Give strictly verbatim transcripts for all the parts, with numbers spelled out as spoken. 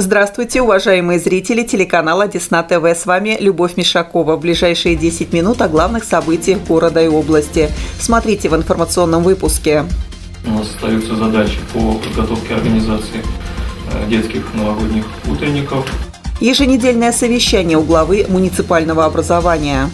Здравствуйте, уважаемые зрители телеканала Десна ТВ. С вами Любовь Мишакова. В ближайшие десять минут о главных событиях города и области. Смотрите в информационном выпуске. У нас остаются задачи по подготовке организации детских новогодних утренников. Еженедельное совещание у главы муниципального образования.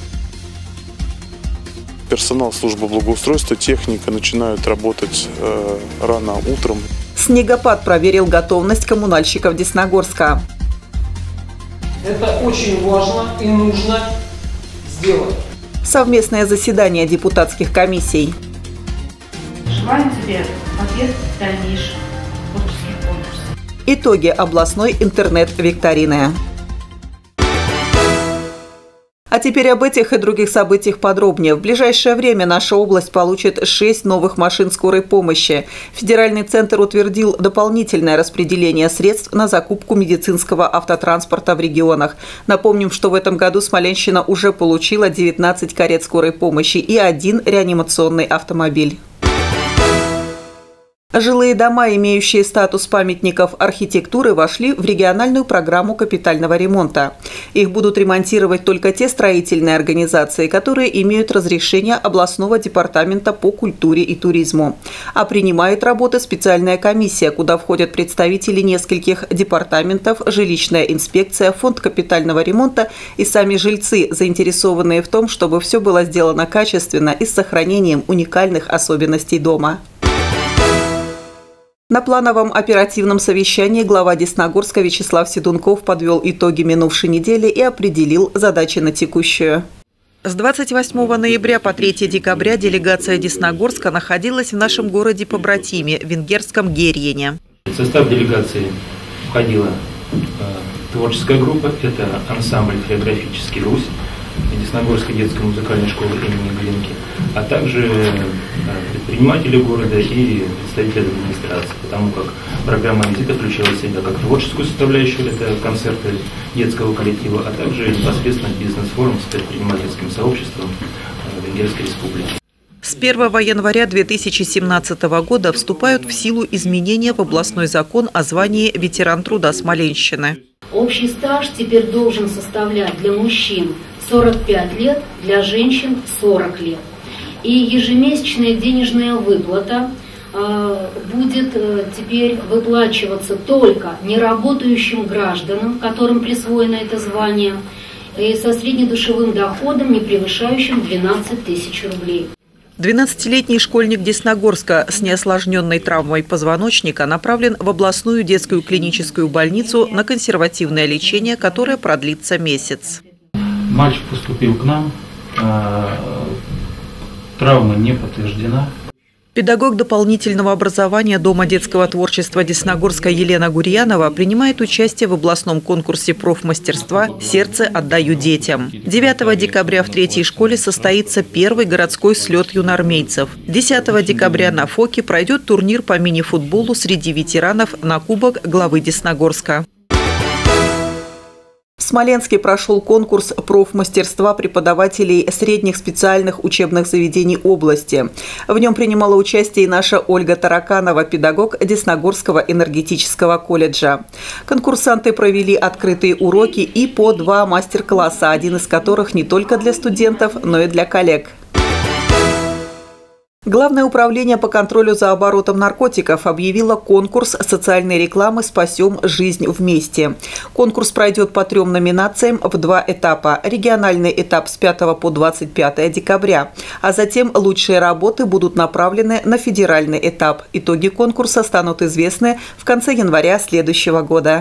Персонал службы благоустройства, техника начинают работать э, рано утром. Снегопад проверил готовность коммунальщиков Десногорска. Это очень важно и нужно сделать. Совместное заседание депутатских комиссий. Желаем тебе побед в дальнейшем творческих конкурсах. Итоги областной интернет-викторины. А теперь об этих и других событиях подробнее. В ближайшее время наша область получит шесть новых машин скорой помощи. Федеральный центр утвердил дополнительное распределение средств на закупку медицинского автотранспорта в регионах. Напомним, что в этом году Смоленщина уже получила девятнадцать карет скорой помощи и один реанимационный автомобиль. Жилые дома, имеющие статус памятников архитектуры, вошли в региональную программу капитального ремонта. Их будут ремонтировать только те строительные организации, которые имеют разрешение областного департамента по культуре и туризму. А принимает работы специальная комиссия, куда входят представители нескольких департаментов, жилищная инспекция, фонд капитального ремонта и сами жильцы, заинтересованные в том, чтобы все было сделано качественно и с сохранением уникальных особенностей дома. На плановом оперативном совещании глава Десногорска Вячеслав Седунков подвел итоги минувшей недели и определил задачи на текущую. С двадцать восьмого ноября по третьего декабря делегация Десногорска находилась в нашем городе-побратиме, венгерском Герьене. В состав делегации входила э, творческая группа, это ансамбль «Хореографический Русь» Десногорской детской музыкальной школы имени Глинки, а также предприниматели города и представители администрации, потому как программа визита включала в себя как творческую составляющую, это концерты детского коллектива, а также непосредственно бизнес-форум с предпринимательским сообществом Венгерской республики. С первого января две тысячи семнадцатого года вступают в силу изменения в областной закон о звании ветеран труда Смоленщины. Общий стаж теперь должен составлять для мужчин сорок пять лет, для женщин сорок лет. И ежемесячная денежная выплата э, будет э, теперь выплачиваться только неработающим гражданам, которым присвоено это звание, и со среднедушевым доходом, не превышающим двенадцать тысяч рублей. двенадцатилетний школьник Десногорска с неосложненной травмой позвоночника направлен в областную детскую клиническую больницу на консервативное лечение, которое продлится месяц. Мальчик поступил к нам, травма не подтверждена. Педагог дополнительного образования Дома детского творчества Десногорска Елена Гурьянова принимает участие в областном конкурсе профмастерства «Сердце отдаю детям». девятого декабря в третьей школе состоится первый городской слет юноармейцев. десятого декабря на ФОКе пройдет турнир по мини-футболу среди ветеранов на кубок главы Десногорска. В Смоленске прошел конкурс профмастерства преподавателей средних специальных учебных заведений области. В нем принимала участие и наша Ольга Тараканова, педагог Десногорского энергетического колледжа. Конкурсанты провели открытые уроки и по два мастер-класса, один из которых не только для студентов, но и для коллег. Главное управление по контролю за оборотом наркотиков объявило конкурс социальной рекламы «Спасем жизнь вместе». Конкурс пройдет по трем номинациям в два этапа. Региональный этап с пятого по двадцать пятое декабря. А затем лучшие работы будут направлены на федеральный этап. Итоги конкурса станут известны в конце января следующего года.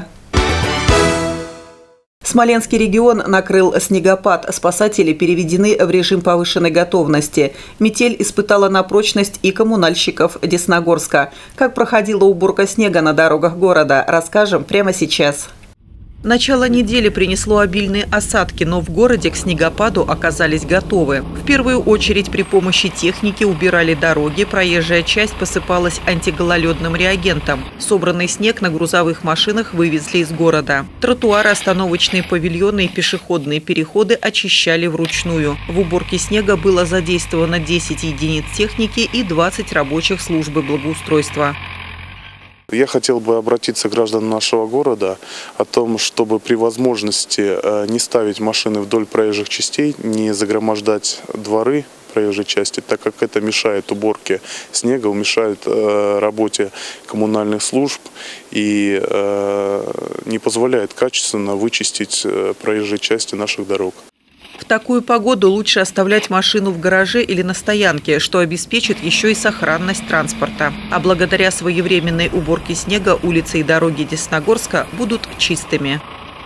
Смоленский регион накрыл снегопад. Спасатели переведены в режим повышенной готовности. Метель испытала на прочность и коммунальщиков Десногорска. Как проходила уборка снега на дорогах города, расскажем прямо сейчас. Начало недели принесло обильные осадки, но в городе к снегопаду оказались готовы. В первую очередь при помощи техники убирали дороги, проезжая часть посыпалась антигололедным реагентом. Собранный снег на грузовых машинах вывезли из города. Тротуары, остановочные павильоны и пешеходные переходы очищали вручную. В уборке снега было задействовано десять единиц техники и двадцать рабочих службы благоустройства. Я хотел бы обратиться к гражданам нашего города о том, чтобы при возможности не ставить машины вдоль проезжих частей, не загромождать дворы проезжей части, так как это мешает уборке снега, мешает работе коммунальных служб и не позволяет качественно вычистить проезжие части наших дорог. В такую погоду лучше оставлять машину в гараже или на стоянке, что обеспечит еще и сохранность транспорта. А благодаря своевременной уборке снега улицы и дороги Десногорска будут чистыми.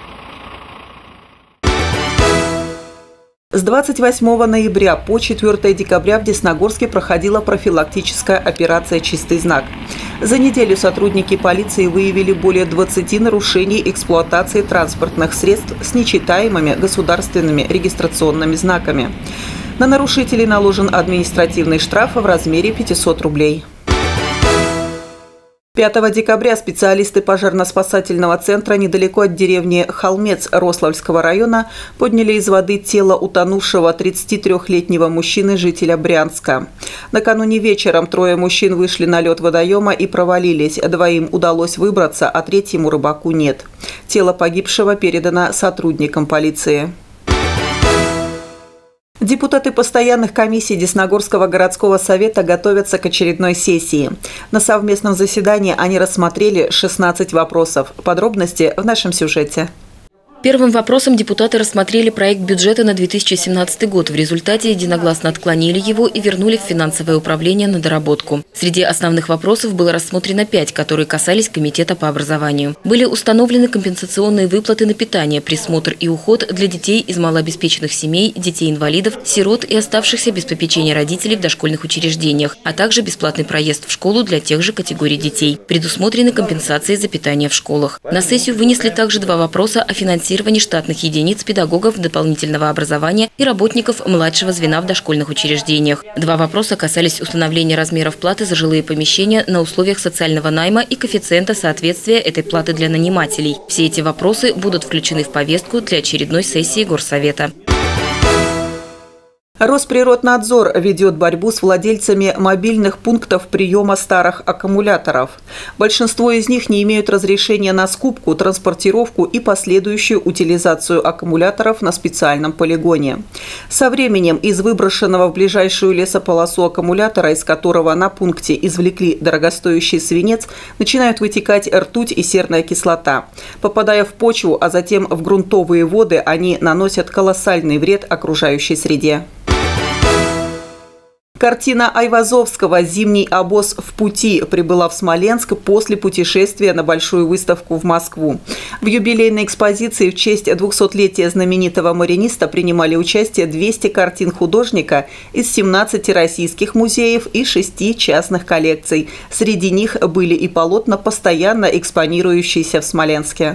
С двадцать восьмого ноября по четвёртое декабря в Десногорске проходила профилактическая операция «Чистый знак». За неделю сотрудники полиции выявили более двадцати нарушений эксплуатации транспортных средств с нечитаемыми государственными регистрационными знаками. На нарушителей наложен административный штраф в размере пятисот рублей. пятого декабря специалисты пожарно-спасательного центра недалеко от деревни Холмец Рославльского района подняли из воды тело утонувшего тридцатитрёхлетнего мужчины, жителя Брянска. Накануне вечером трое мужчин вышли на лед водоема и провалились. Двоим удалось выбраться, а третьему рыбаку нет. Тело погибшего передано сотрудникам полиции. Депутаты постоянных комиссий Десногорского городского совета готовятся к очередной сессии. На совместном заседании они рассмотрели шестнадцать вопросов. Подробности в нашем сюжете. Первым вопросом депутаты рассмотрели проект бюджета на две тысячи семнадцатый год. В результате единогласно отклонили его и вернули в финансовое управление на доработку. Среди основных вопросов было рассмотрено пять, которые касались комитета по образованию. Были установлены компенсационные выплаты на питание, присмотр и уход для детей из малообеспеченных семей, детей-инвалидов, сирот и оставшихся без попечения родителей в дошкольных учреждениях, а также бесплатный проезд в школу для тех же категорий детей. Предусмотрены компенсации за питание в школах. На сессию вынесли также два вопроса о финансировании штатных единиц педагогов дополнительного образования и работников младшего звена в дошкольных учреждениях. Два вопроса касались установления размеров платы за жилые помещения на условиях социального найма и коэффициента соответствия этой платы для нанимателей. Все эти вопросы будут включены в повестку для очередной сессии Горсовета. Росприроднадзор ведет борьбу с владельцами мобильных пунктов приема старых аккумуляторов. Большинство из них не имеют разрешения на скупку, транспортировку и последующую утилизацию аккумуляторов на специальном полигоне. Со временем из выброшенного в ближайшую лесополосу аккумулятора, из которого на пункте извлекли дорогостоящий свинец, начинают вытекать ртуть и серная кислота. Попадая в почву, а затем в грунтовые воды, они наносят колоссальный вред окружающей среде. Картина Айвазовского «Зимний обоз в пути» прибыла в Смоленск после путешествия на большую выставку в Москву. В юбилейной экспозиции в честь двухсотлетия знаменитого мариниста принимали участие двести картин художника из семнадцати российских музеев и шести частных коллекций. Среди них были и полотна, постоянно экспонирующиеся в Смоленске.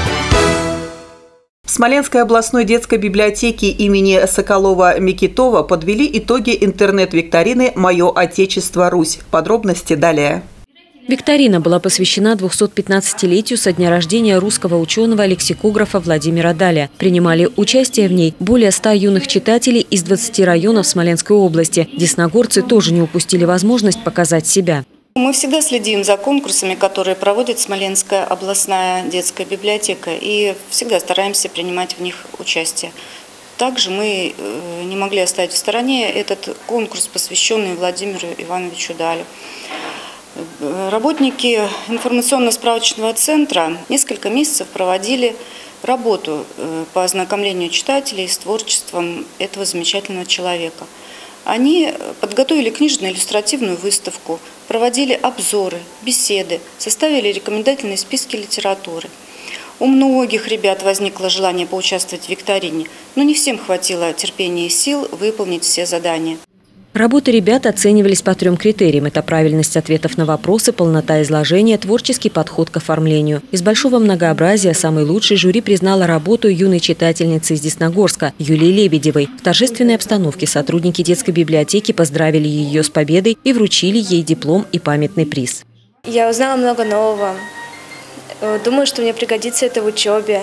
В Смоленской областной детской библиотеке имени Соколова-Микитова подвели итоги интернет-викторины «Мое Отечество Русь». Подробности далее. Викторина была посвящена двухсот пятнадцатилетию со дня рождения русского ученого-лексикографа Владимира Даля. Принимали участие в ней более ста юных читателей из двадцати районов Смоленской области. Десногорцы тоже не упустили возможность показать себя. Мы всегда следим за конкурсами, которые проводит Смоленская областная детская библиотека, и всегда стараемся принимать в них участие. Также мы не могли оставить в стороне этот конкурс, посвященный Владимиру Ивановичу Далю. Работники информационно-справочного центра несколько месяцев проводили работу по ознакомлению читателей с творчеством этого замечательного человека. Они подготовили книжно-иллюстративную выставку, проводили обзоры, беседы, составили рекомендательные списки литературы. У многих ребят возникло желание поучаствовать в викторине, но не всем хватило терпения и сил выполнить все задания. Работы ребят оценивались по трем критериям. Это правильность ответов на вопросы, полнота изложения, творческий подход к оформлению. Из большого многообразия самой лучшей жюри признала работу юной читательницы из Десногорска Юлии Лебедевой. В торжественной обстановке сотрудники детской библиотеки поздравили ее с победой и вручили ей диплом и памятный приз. Я узнала много нового. Думаю, что мне пригодится это в учебе.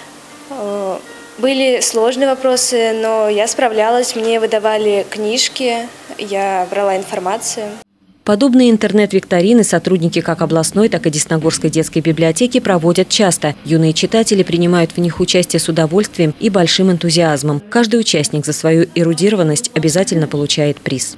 Были сложные вопросы, но я справлялась, мне выдавали книжки, я брала информацию. Подобные интернет-викторины сотрудники как областной, так и Десногорской детской библиотеки проводят часто. Юные читатели принимают в них участие с удовольствием и большим энтузиазмом. Каждый участник за свою эрудированность обязательно получает приз.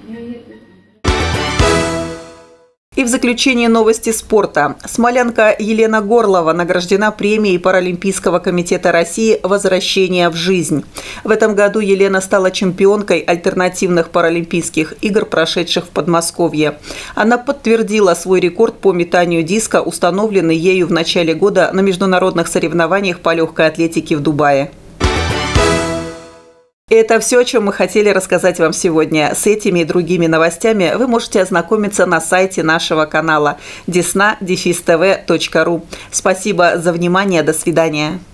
И в заключение новости спорта. Смолянка Елена Горлова награждена премией Паралимпийского комитета России «Возвращение в жизнь». В этом году Елена стала чемпионкой альтернативных паралимпийских игр, прошедших в Подмосковье. Она подтвердила свой рекорд по метанию диска, установленный ею в начале года на международных соревнованиях по легкой атлетике в Дубае. Это все, о чем мы хотели рассказать вам сегодня. С этими и другими новостями вы можете ознакомиться на сайте нашего канала десна дефис тэ вэ точка ру. Спасибо за внимание. До свидания.